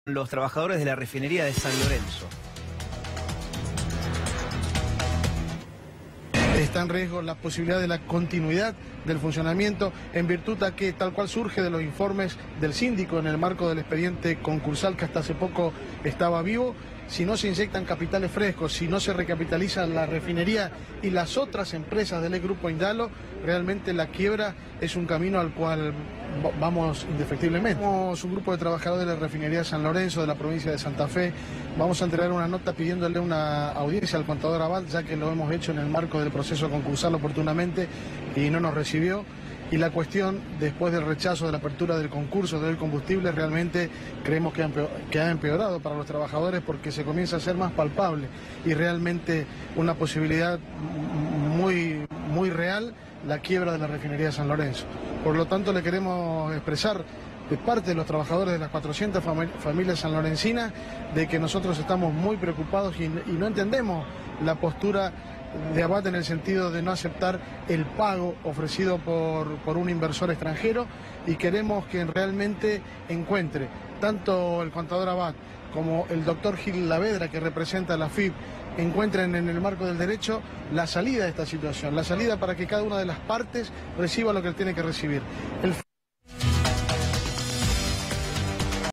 Los trabajadores de la refinería de San Lorenzo. Está en riesgo la posibilidad de la continuidad del funcionamiento en virtud a que, tal cual surge de los informes del síndico en el marco del expediente concursal que hasta hace poco estaba vivo, si no se inyectan capitales frescos, si no se recapitaliza la refinería y las otras empresas del Grupo Indalo, realmente la quiebra es un camino al cual vamos indefectiblemente. Somos un grupo de trabajadores de la refinería de San Lorenzo, de la provincia de Santa Fe. Vamos a entregar una nota pidiéndole una audiencia al contador Abad, ya que lo hemos hecho en el marco del proceso concursal oportunamente y no nos recibió. Y la cuestión, después del rechazo de la apertura del concurso del combustible, realmente creemos que ha empeorado para los trabajadores porque se comienza a ser más palpable y realmente una posibilidad muy real la quiebra de la refinería de San Lorenzo. Por lo tanto, le queremos expresar de parte de los trabajadores de las 400 familias sanlorencinas de que nosotros estamos muy preocupados y no entendemos la postura de Abad en el sentido de no aceptar el pago ofrecido por un inversor extranjero, y queremos que realmente encuentre tanto el contador Abad como el doctor Gil Lavedra, que representa a la FIP, encuentren en el marco del derecho la salida de esta situación, la salida para que cada una de las partes reciba lo que tiene que recibir.